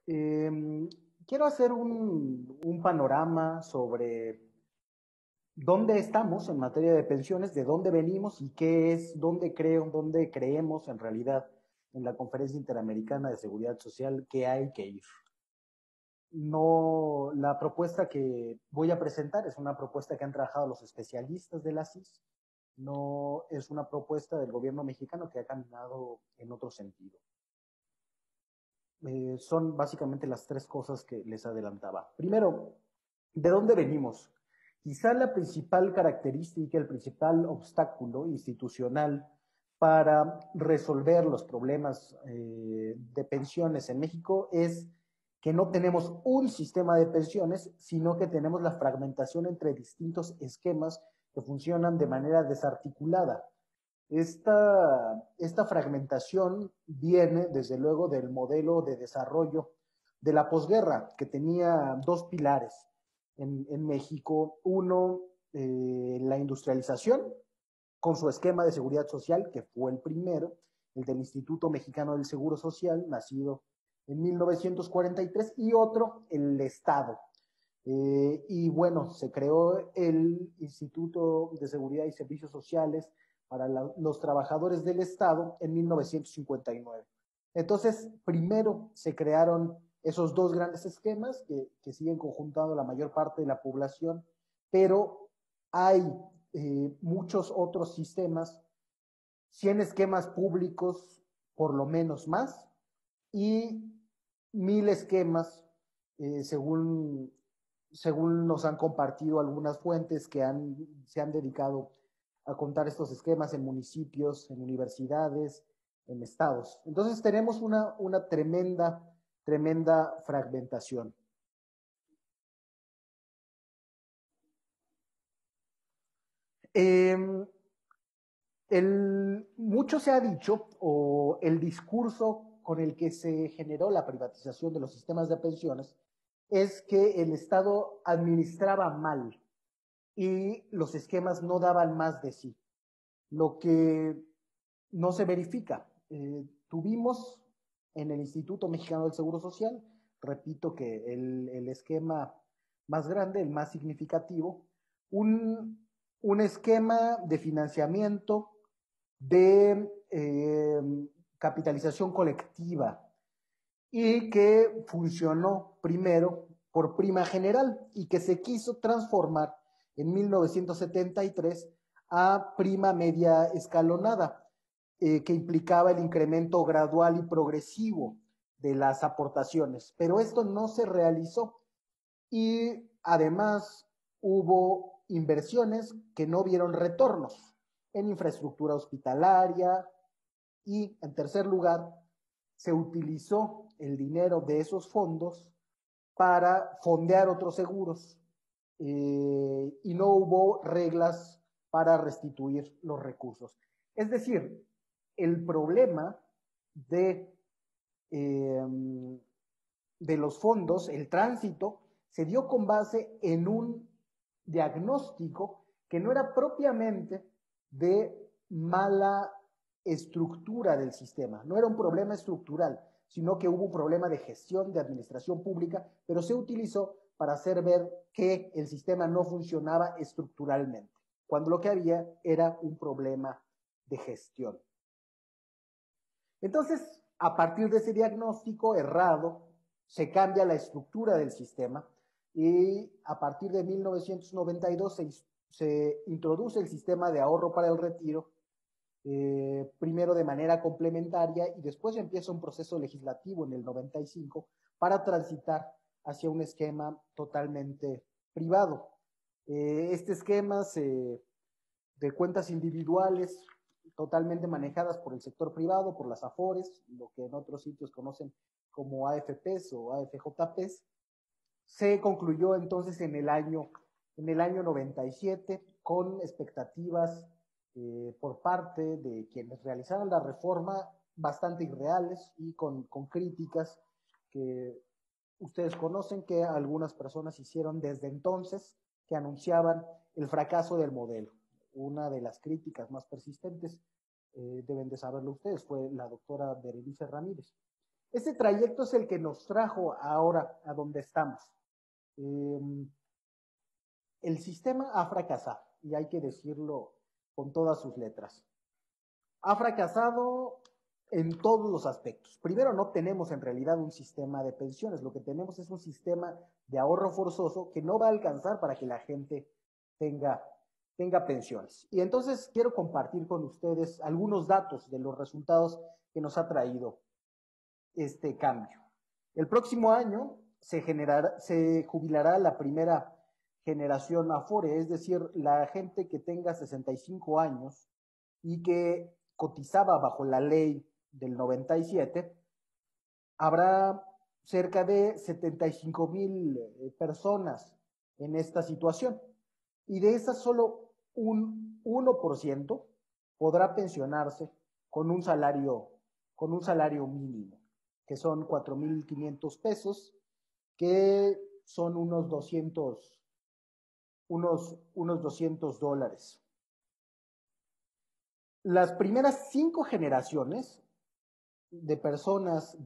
Eh, Quiero hacer un panorama sobre dónde estamos en materia de pensiones, de dónde venimos y qué es, dónde creemos en realidad en la Conferencia Interamericana de Seguridad Social que hay que ir. No, la propuesta que voy a presentar es una propuesta que han trabajado los especialistas de la CIS, no es una propuesta del gobierno mexicano que ha caminado en otro sentido. Son básicamente las tres cosas que les adelantaba. Primero, ¿de dónde venimos? Quizá la principal característica, el principal obstáculo institucional para resolver los problemas de pensiones en México es que no tenemos un sistema de pensiones, sino que tenemos la fragmentación entre distintos esquemas que funcionan de manera desarticulada. Esta fragmentación viene, desde luego, del modelo de desarrollo de la posguerra, que tenía dos pilares en México. Uno, la industrialización, con su esquema de seguridad social, que fue el primero, el del Instituto Mexicano del Seguro Social, nacido en 1943, y otro, el Estado. Y bueno, se creó el Instituto de Seguridad y Servicios Sociales para los trabajadores del Estado en 1959. Entonces, primero se crearon esos dos grandes esquemas que siguen conjuntando la mayor parte de la población, pero hay muchos otros sistemas, 100 esquemas públicos, por lo menos más, y 1000 esquemas, según nos han compartido algunas fuentes que se han dedicado a contar estos esquemas en municipios, en universidades, en estados. Entonces tenemos una tremenda fragmentación. Eh, Mucho se ha dicho, o el discurso con el que se generó la privatización de los sistemas de pensiones, es que el Estado administraba mal y los esquemas no daban más de sí, lo que no se verifica. Tuvimos en el Instituto Mexicano del Seguro Social, repito que el esquema más grande, el más significativo, un esquema de financiamiento de capitalización colectiva y que funcionó primero por prima general y que se quiso transformar en 1973 a prima media escalonada, que implicaba el incremento gradual y progresivo de las aportaciones. Pero esto no se realizó y además hubo inversiones que no vieron retornos en infraestructura hospitalaria y, en tercer lugar, se utilizó el dinero de esos fondos para fondear otros seguros y no hubo reglas para restituir los recursos. Es decir, el problema de, eh, de los fondos, el tránsito, se dio con base en un diagnóstico que no era propiamente de mala estructura del sistema, no era un problema estructural, sino que hubo un problema de gestión, de administración pública, pero se utilizó para hacer ver que el sistema no funcionaba estructuralmente, cuando lo que había era un problema de gestión. Entonces, a partir de ese diagnóstico errado, se cambia la estructura del sistema y a partir de 1992 se introduce el sistema de ahorro para el retiro, primero de manera complementaria y después empieza un proceso legislativo en el 95 para transitar hacia un esquema totalmente privado. Este esquema de cuentas individuales totalmente manejadas por el sector privado, por las AFORES, lo que en otros sitios conocen como AFPs o AFJPs, se concluyó entonces en el año 97 con expectativas por parte de quienes realizaron la reforma bastante irreales y con críticas que ustedes conocen que algunas personas hicieron desde entonces, que anunciaban el fracaso del modelo. Una de las críticas más persistentes, deben de saberlo ustedes, fue la doctora Berenice Ramírez. Ese trayecto es el que nos trajo ahora a donde estamos. El sistema ha fracasado, y hay que decirlo con todas sus letras. Ha fracasado en todos los aspectos. Primero, no tenemos en realidad un sistema de pensiones, lo que tenemos es un sistema de ahorro forzoso que no va a alcanzar para que la gente tenga pensiones. Y entonces quiero compartir con ustedes algunos datos de los resultados que nos ha traído este cambio. El próximo año se jubilará la primera generación Afore, es decir, la gente que tenga 65 años y que cotizaba bajo la ley del 97, habrá cerca de 75,000 personas en esta situación. Y de esas solo un 1% podrá pensionarse con un salario mínimo, que son 4,500 pesos, que son unos $200. Las primeras 5 generaciones de personas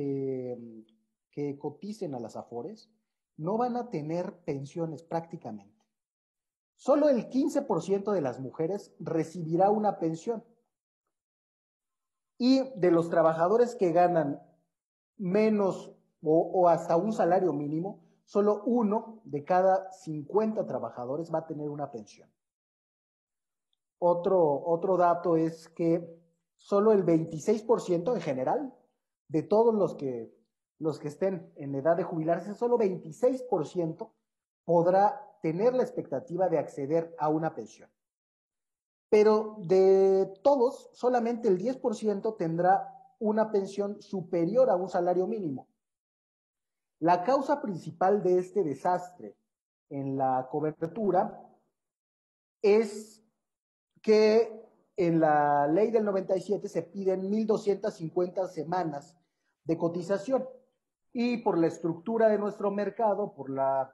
que coticen a las Afores no van a tener pensiones prácticamente. Solo el 15% de las mujeres recibirá una pensión. Y de los trabajadores que ganan menos o hasta un salario mínimo, solo 1 de cada 50 trabajadores va a tener una pensión. Otro dato es que solo el 26% en general de todos los que estén en edad de jubilarse, solo 26% podrá tener la expectativa de acceder a una pensión. Pero de todos, solamente el 10% tendrá una pensión superior a un salario mínimo. La causa principal de este desastre en la cobertura es que en la ley del 97 se piden 1,250 semanas de cotización, y por la estructura de nuestro mercado, por la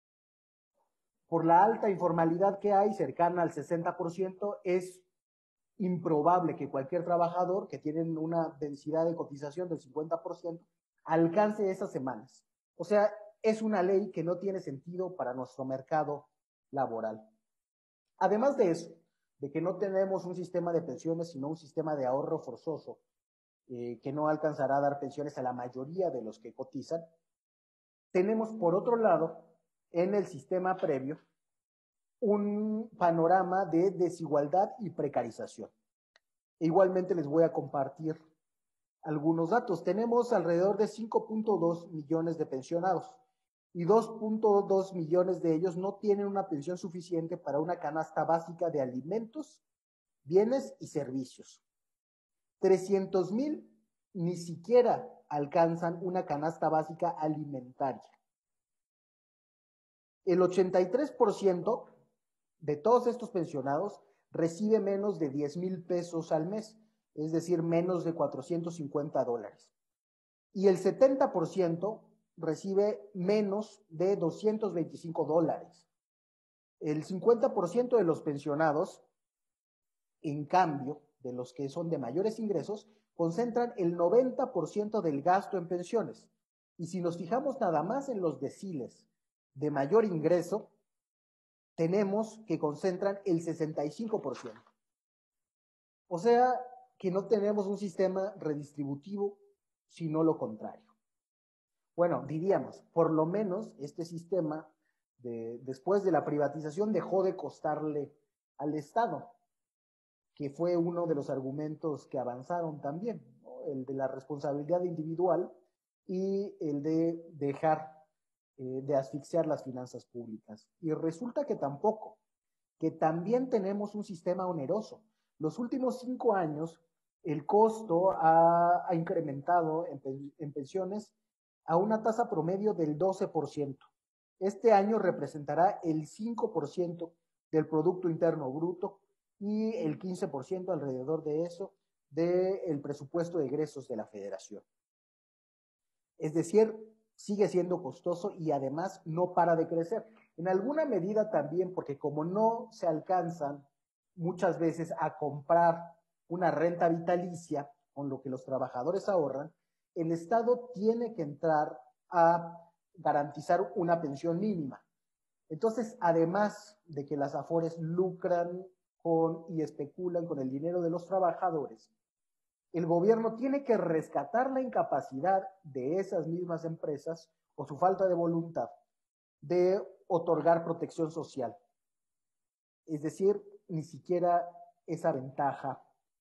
alta informalidad que hay, cercana al 60%, es improbable que cualquier trabajador que tiene una densidad de cotización del 50% alcance esas semanas. O sea, es una ley que no tiene sentido para nuestro mercado laboral. Además de eso, de que no tenemos un sistema de pensiones, sino un sistema de ahorro forzoso, que no alcanzará a dar pensiones a la mayoría de los que cotizan, tenemos por otro lado, en el sistema previo, un panorama de desigualdad y precarización. Igualmente les voy a compartir algunos datos. Tenemos alrededor de 5.2 millones de pensionados y 2.2 millones de ellos no tienen una pensión suficiente para una canasta básica de alimentos, bienes y servicios. 300,000 ni siquiera alcanzan una canasta básica alimentaria. El 83% de todos estos pensionados recibe menos de 10,000 pesos al mes, es decir, menos de $450. Y el 70% recibe menos de $225. El 50% de los pensionados, en cambio, de los que son de mayores ingresos, concentran el 90% del gasto en pensiones. Y si nos fijamos nada más en los deciles de mayor ingreso, tenemos que concentran el 65%. O sea, que no tenemos un sistema redistributivo, sino lo contrario. Bueno, diríamos, por lo menos este sistema, después de la privatización, dejó de costarle al Estado, que fue uno de los argumentos que avanzaron también, ¿no? El de la responsabilidad individual y el de dejar de asfixiar las finanzas públicas. Y resulta que tampoco, que también tenemos un sistema oneroso. Los últimos 5 años, el costo ha incrementado en pensiones a una tasa promedio del 12%. Este año representará el 5% del Producto Interno Bruto y el 15% alrededor de eso del presupuesto de egresos de la Federación. Es decir, sigue siendo costoso y además no para de crecer. En alguna medida también porque como no se alcanzan muchas veces a comprar una renta vitalicia con lo que los trabajadores ahorran, el Estado tiene que entrar a garantizar una pensión mínima. Entonces, además de que las Afores lucran y especulan con el dinero de los trabajadores, el gobierno tiene que rescatar la incapacidad de esas mismas empresas o su falta de voluntad de otorgar protección social. Es decir, ni siquiera esa ventaja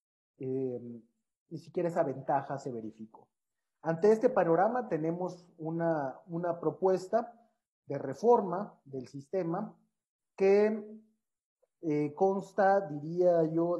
se verificó. Ante este panorama tenemos una propuesta de reforma del sistema que consta, diría yo,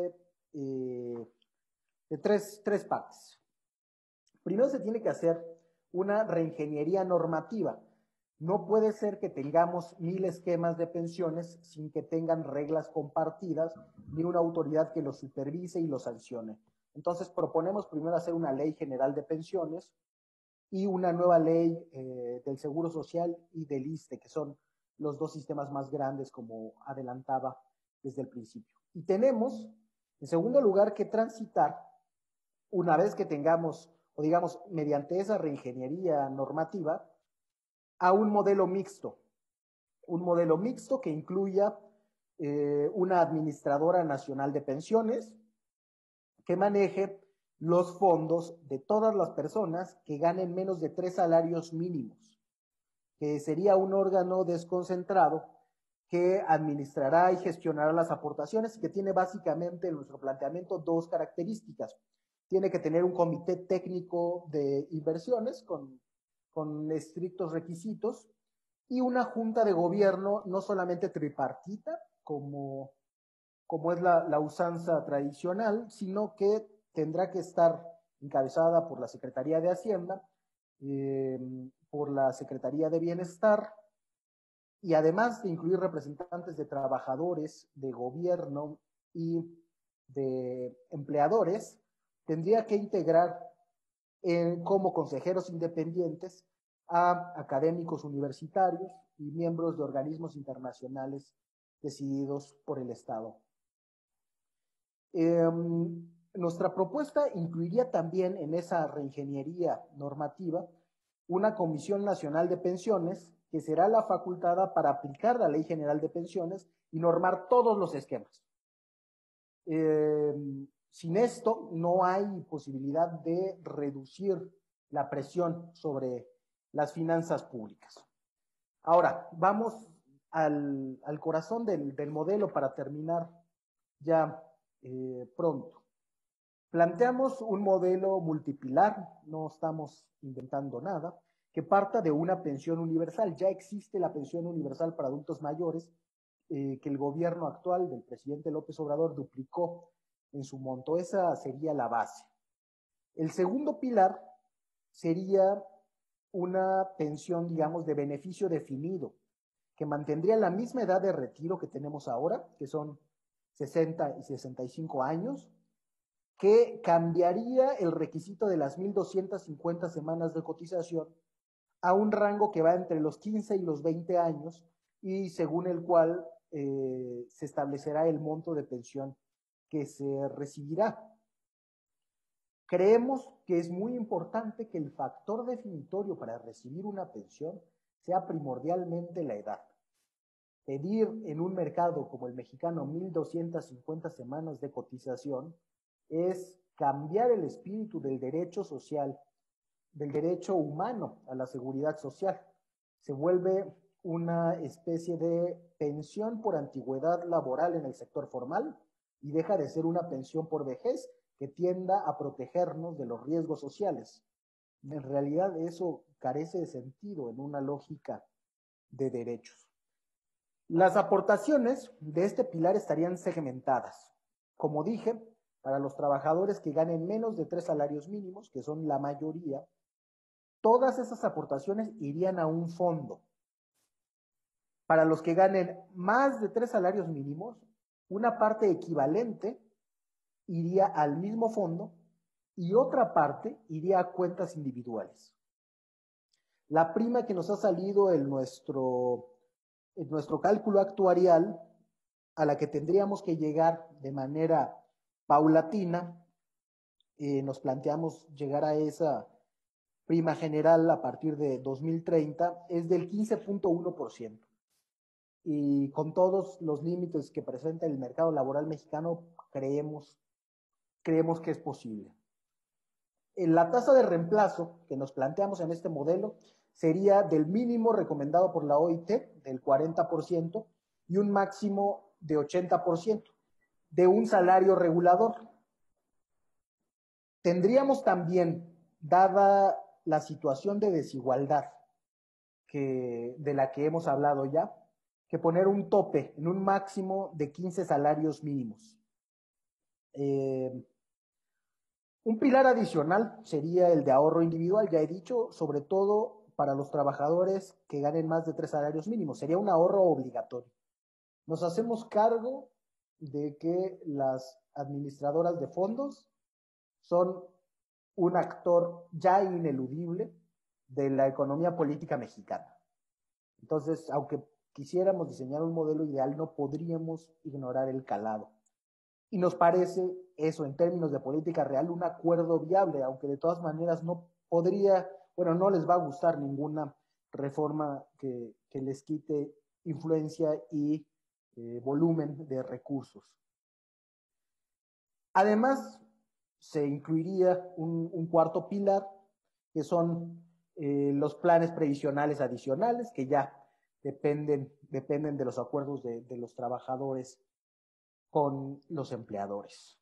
de tres partes. Primero se tiene que hacer una reingeniería normativa. No puede ser que tengamos 1000 esquemas de pensiones sin que tengan reglas compartidas ni una autoridad que los supervise y los sancione. Entonces proponemos primero hacer una ley general de pensiones y una nueva ley del Seguro Social y del ISSSTE, que son los dos sistemas más grandes, como adelantaba desde el principio. Y tenemos, en segundo lugar, que transitar, una vez que tengamos, o digamos, mediante esa reingeniería normativa, a un modelo mixto que incluya una administradora nacional de pensiones que maneje los fondos de todas las personas que ganen menos de 3 salarios mínimos, que sería un órgano desconcentrado que administrará y gestionará las aportaciones y que tiene básicamente en nuestro planteamiento dos características. Tiene que tener un comité técnico de inversiones con estrictos requisitos y una junta de gobierno no solamente tripartita, como es la usanza tradicional, sino que tendrá que estar encabezada por la Secretaría de Hacienda, por la Secretaría de Bienestar, y además de incluir representantes de trabajadores, de gobierno y de empleadores, tendría que integrar como consejeros independientes a académicos universitarios y miembros de organismos internacionales decididos por el Estado. Nuestra propuesta incluiría también en esa reingeniería normativa una Comisión Nacional de Pensiones que será la facultada para aplicar la Ley General de Pensiones y normar todos los esquemas. Sin esto no hay posibilidad de reducir la presión sobre las finanzas públicas. Ahora, vamos al corazón del modelo para terminar ya pronto. Planteamos un modelo multipilar, no estamos inventando nada, que parta de una pensión universal. Ya existe la pensión universal para adultos mayores, que el gobierno actual del presidente López Obrador duplicó en su monto. Esa sería la base. El segundo pilar sería una pensión, digamos, de beneficio definido, que mantendría la misma edad de retiro que tenemos ahora, que son 60 y 65 años, que cambiaría el requisito de las 1,250 semanas de cotización a un rango que va entre los 15 y los 20 años y según el cual se establecerá el monto de pensión que se recibirá. Creemos que es muy importante que el factor definitorio para recibir una pensión sea primordialmente la edad. Pedir en un mercado como el mexicano 1,250 semanas de cotización es cambiar el espíritu del derecho social, del derecho humano a la seguridad social. Se vuelve una especie de pensión por antigüedad laboral en el sector formal y deja de ser una pensión por vejez que tienda a protegernos de los riesgos sociales. En realidad eso carece de sentido en una lógica de derechos. Las aportaciones de este pilar estarían segmentadas. Como dije, para los trabajadores que ganen menos de 3 salarios mínimos, que son la mayoría, todas esas aportaciones irían a un fondo. Para los que ganen más de 3 salarios mínimos, una parte equivalente iría al mismo fondo y otra parte iría a cuentas individuales. La prima que nos ha salido en nuestro cálculo actuarial, a la que tendríamos que llegar de manera paulatina, nos planteamos llegar a esa prima general a partir de 2030 es del 15.1%. Y con todos los límites que presenta el mercado laboral mexicano, creemos que es posible. La tasa de reemplazo que nos planteamos en este modelo sería del mínimo recomendado por la OIT, del 40%, y un máximo de 80%, de un salario regulador. Tendríamos también, dada la situación de desigualdad de la que hemos hablado ya, que poner un tope en un máximo de 15 salarios mínimos. Un pilar adicional sería el de ahorro individual, ya he dicho, sobre todo para los trabajadores que ganen más de 3 salarios mínimos. Sería un ahorro obligatorio. Nos hacemos cargo de que las administradoras de fondos son un actor ya ineludible de la economía política mexicana. Entonces, aunque quisiéramos diseñar un modelo ideal, no podríamos ignorar el calado. Y nos parece eso, en términos de política real, un acuerdo viable, aunque de todas maneras no les va a gustar ninguna reforma que les quite influencia y volumen de recursos. Además, se incluiría un cuarto pilar, que son los planes previsionales adicionales, que ya dependen de los acuerdos de los trabajadores con los empleadores.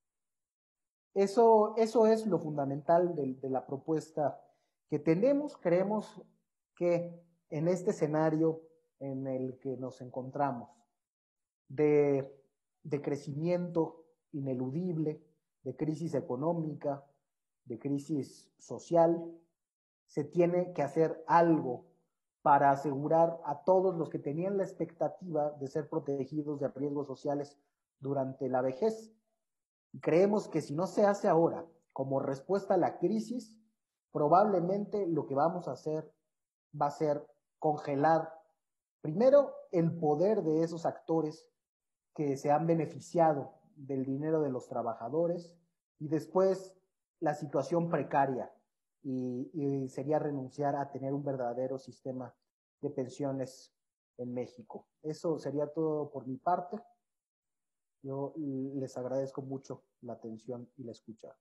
Eso es lo fundamental de la propuesta que tenemos. Creemos que en este escenario en el que nos encontramos, de crecimiento ineludible, de crisis económica, de crisis social, se tiene que hacer algo para asegurar a todos los que tenían la expectativa de ser protegidos de riesgos sociales durante la vejez. Creemos que si no se hace ahora, como respuesta a la crisis, probablemente lo que vamos a hacer va a ser congelar, primero, el poder de esos actores que se han beneficiado del dinero de los trabajadores, y después la situación precaria, y sería renunciar a tener un verdadero sistema de pensiones en México. Eso sería todo por mi parte. Yo les agradezco mucho la atención y la escucha.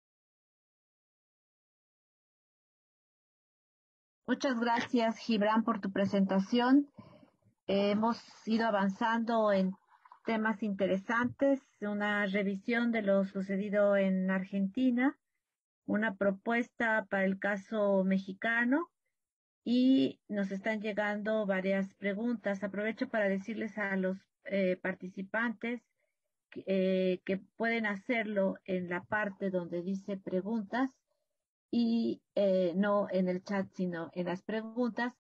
Muchas gracias, Gibran, por tu presentación. Hemos ido avanzando en temas interesantes, una revisión de lo sucedido en Argentina, una propuesta para el caso mexicano, y nos están llegando varias preguntas. Aprovecho para decirles a los participantes que pueden hacerlo en la parte donde dice preguntas, y no en el chat, sino en las preguntas.